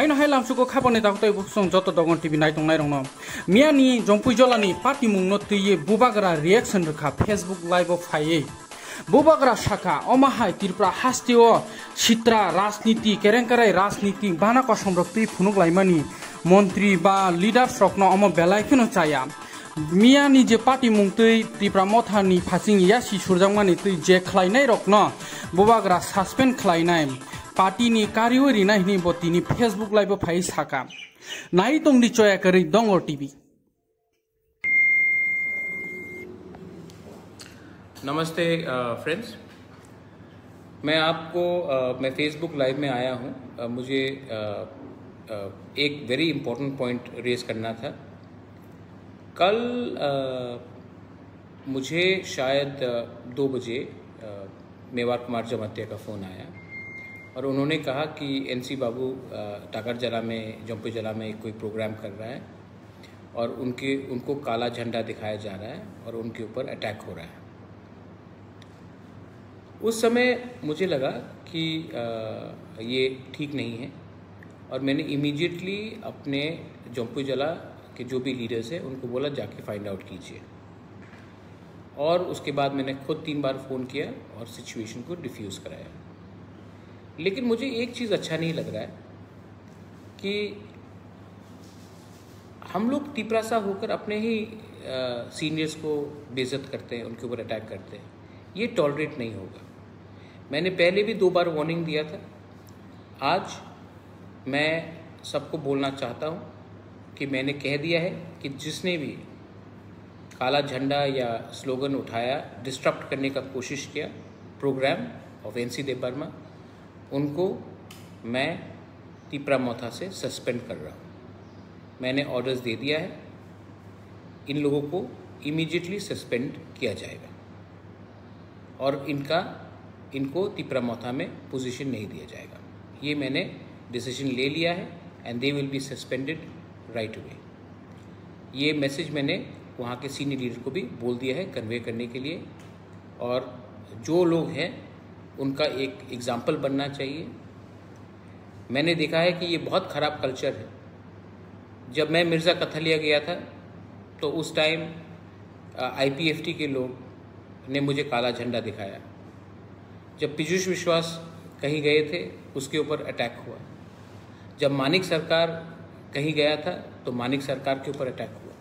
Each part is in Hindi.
हाइन हाय लामसुको खाबने दागतै बुसं जत दगन टिभि नायतं नायरंनो मियानि जंपुइजलानि पार्टी मुंनो तुये बुबाग्रा रिएक्शन रखा फेसबुक लाइव फाये बुबाग्रा शाखा अमाहाय त्रिपुरा हास्तिओ सित्रा राजनीति केरेंकाराय राजनीति बाना कसमरक्ति फुनुक लाइमानि मंत्री बा लीडर्स रखनो अम बेलायखनो चाया मियानि जे पार्टी मुंतै त्रिपुरा मथानि फासिं यासि सुरजांमानि तै जे खलायनाय रखनो बुबाग्रा सस्पेंड खलायनाय पार्टी कार्यवाही नायनि बतिनि फेसबुक लाइव फाइ साका नाई तंगनि चया करै दंगर टीवी। नमस्ते फ्रेंड्स, मैं फेसबुक लाइव में आया हूँ। मुझे एक वेरी इम्पोर्टेंट पॉइंट रेज करना था। कल मुझे शायद 2 बजे मेवाड़ कुमार जमातिया का फ़ोन आया और उन्होंने कहा कि एनसी बाबू टाकरजला में जंपुइजला में कोई प्रोग्राम कर रहा है और उनको काला झंडा दिखाया जा रहा है और उनके ऊपर अटैक हो रहा है। उस समय मुझे लगा कि ये ठीक नहीं है और मैंने इमीडिएटली अपने जंपुइजला के जो भी लीडर्स हैं उनको बोला जाके फाइंड आउट कीजिए, और उसके बाद मैंने खुद 3 बार फ़ोन किया और सिचुएशन को डिफ्यूज़ कराया। लेकिन मुझे एक चीज़ अच्छा नहीं लग रहा है कि हम लोग तिपरासा होकर अपने ही सीनियर्स को बेइज्जत करते हैं, उनके ऊपर अटैक करते हैं। ये टॉलरेट नहीं होगा। मैंने पहले भी 2 बार वार्निंग दिया था। आज मैं सबको बोलना चाहता हूँ कि मैंने कह दिया है कि जिसने भी काला झंडा या स्लोगन उठाया, डिस्टर्ब करने का कोशिश किया प्रोग्राम ऑफ एनसी देबबर्मा, उनको मैं त्रिपुरा मोथा से सस्पेंड कर रहा हूँ। मैंने ऑर्डर्स दे दिया है, इन लोगों को इमीडिएटली सस्पेंड किया जाएगा और इनको त्रिपुरा मोथा में पोजीशन नहीं दिया जाएगा। ये मैंने डिसीजन ले लिया है and they will be suspended right away. ये मैसेज मैंने वहाँ के सीनियर लीडर को भी बोल दिया है कन्वे करने के लिए, और जो लोग हैं उनका एक एग्जाम्पल बनना चाहिए। मैंने देखा है कि ये बहुत ख़राब कल्चर है। जब मैं मिर्ज़ा कथलिया गया था तो उस टाइम IPFT के लोग ने मुझे काला झंडा दिखाया। जब पीयूष विश्वास कहीं गए थे उसके ऊपर अटैक हुआ। जब मानिक सरकार कहीं गया था तो मानिक सरकार के ऊपर अटैक हुआ।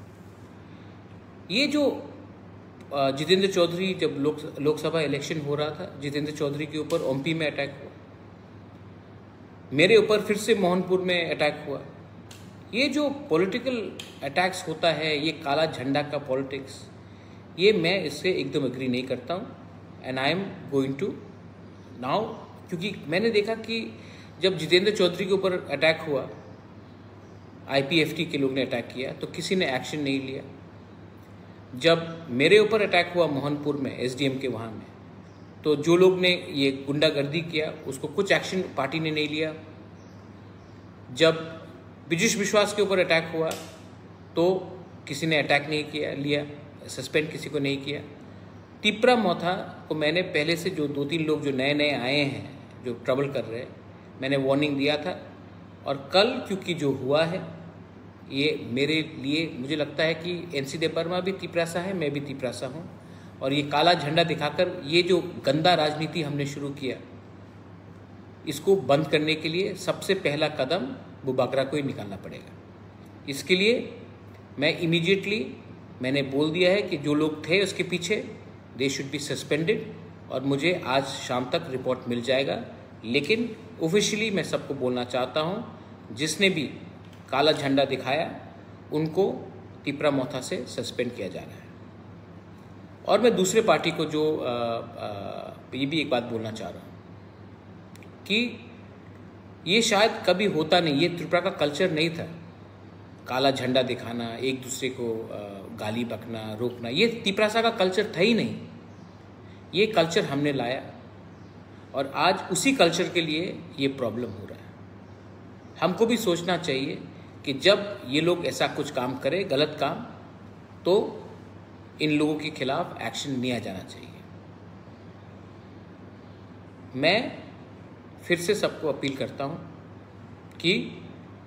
ये जो जितेंद्र चौधरी, जब लोकसभा इलेक्शन हो रहा था, जितेंद्र चौधरी के ऊपर ओमपी में अटैक हुआ। मेरे ऊपर फिर से मोहनपुर में अटैक हुआ। ये जो पॉलिटिकल अटैक्स होता है, ये काला झंडा का पॉलिटिक्स, ये मैं इससे एकदम एग्री नहीं करता हूँ and I am going to now, क्योंकि मैंने देखा कि जब जितेंद्र चौधरी के ऊपर अटैक हुआ, IPFT के लोग ने अटैक किया तो किसी ने एक्शन नहीं लिया। जब मेरे ऊपर अटैक हुआ मोहनपुर में SDM के वहाँ में, तो जो लोग ने ये गुंडागर्दी किया उसको कुछ एक्शन पार्टी ने नहीं लिया। जब पीयूष विश्वास के ऊपर अटैक हुआ तो किसी ने अटैक नहीं लिया, सस्पेंड किसी को नहीं किया। त्रिपुरा मोथा को मैंने पहले से जो 2-3 लोग जो नए आए हैं जो ट्रबल कर रहे हैं, मैंने वार्निंग दिया था। और कल क्योंकि जो हुआ है ये मेरे लिए, मुझे लगता है कि एनसी देबबर्मा भी त्रिपुरासा है, मैं भी त्रिपुरासा हूँ, और ये काला झंडा दिखाकर ये जो गंदा राजनीति हमने शुरू किया, इसको बंद करने के लिए सबसे पहला कदम बुबाग्रा को ही निकालना पड़ेगा। इसके लिए मैं इमीडिएटली मैंने बोल दिया है कि जो लोग थे उसके पीछे, दे शुड बी सस्पेंडेड, और मुझे आज शाम तक रिपोर्ट मिल जाएगा। लेकिन ऑफिशियली मैं सबको बोलना चाहता हूँ, जिसने भी काला झंडा दिखाया उनको त्रिपुरा मोथा से सस्पेंड किया जा रहा है। और मैं दूसरे पार्टी को जो ये भी एक बात बोलना चाह रहा हूँ कि ये शायद कभी होता नहीं, ये त्रिपुरा का कल्चर नहीं था। काला झंडा दिखाना, एक दूसरे को गाली बकना, रोकना, ये त्रिपुरासा का कल्चर था ही नहीं। ये कल्चर हमने लाया और आज उसी कल्चर के लिए ये प्रॉब्लम हो रहा है। हमको भी सोचना चाहिए कि जब ये लोग ऐसा कुछ काम करें, गलत काम, तो इन लोगों के खिलाफ एक्शन लिया जाना चाहिए। मैं फिर से सबको अपील करता हूँ कि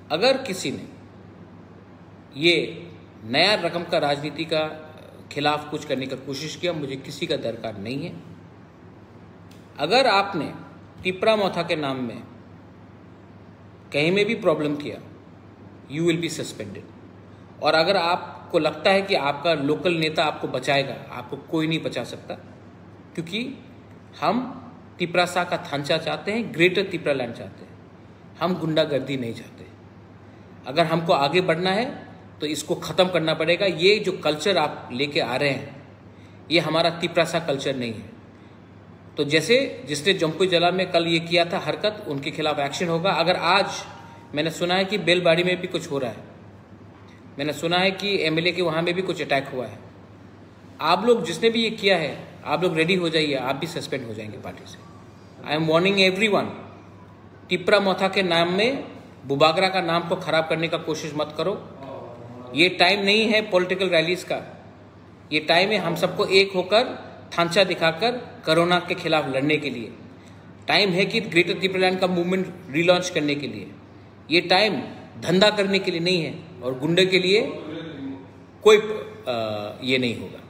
अगर किसी ने ये नया रकम का राजनीति का खिलाफ कुछ करने का कोशिश किया, मुझे किसी का दरकार नहीं है। अगर आपने तिपरा मोथा के नाम में कहीं में भी प्रॉब्लम किया, यू विल बी सस्पेंडेड। और अगर आपको लगता है कि आपका लोकल नेता आपको बचाएगा, आपको कोई नहीं बचा सकता, क्योंकि हम तिपरासा का थांचा चाहते हैं, ग्रेटर तिपरा लैंड चाहते हैं, हम गुंडागर्दी नहीं चाहते। अगर हमको आगे बढ़ना है तो इसको ख़त्म करना पड़ेगा। ये जो कल्चर आप लेके आ रहे हैं, ये हमारा तिपरासा कल्चर नहीं है। तो जैसे जिसने जम्पुई जला में कल ये किया था हरकत, उनके खिलाफ एक्शन होगा। अगर आज मैंने सुना है कि बेलबाड़ी में भी कुछ हो रहा है, मैंने सुना है कि एमएलए के वहाँ में भी कुछ अटैक हुआ है, आप लोग जिसने भी ये किया है, आप लोग रेडी हो जाइए, आप भी सस्पेंड हो जाएंगे पार्टी से। I am warning everyone, Tipra Motha के नाम में बुबागरा का नाम को खराब करने का कोशिश मत करो। ये टाइम नहीं है पॉलिटिकल रैलीज का, ये टाइम है हम सबको एक होकर थांचा दिखाकर कोरोना के खिलाफ लड़ने के लिए। टाइम है कि ग्रेटर तिपरालैंड का मूवमेंट रिलॉन्च करने के लिए। ये टाइम धंधा करने के लिए नहीं है और गुंडे के लिए कोई ये नहीं होगा।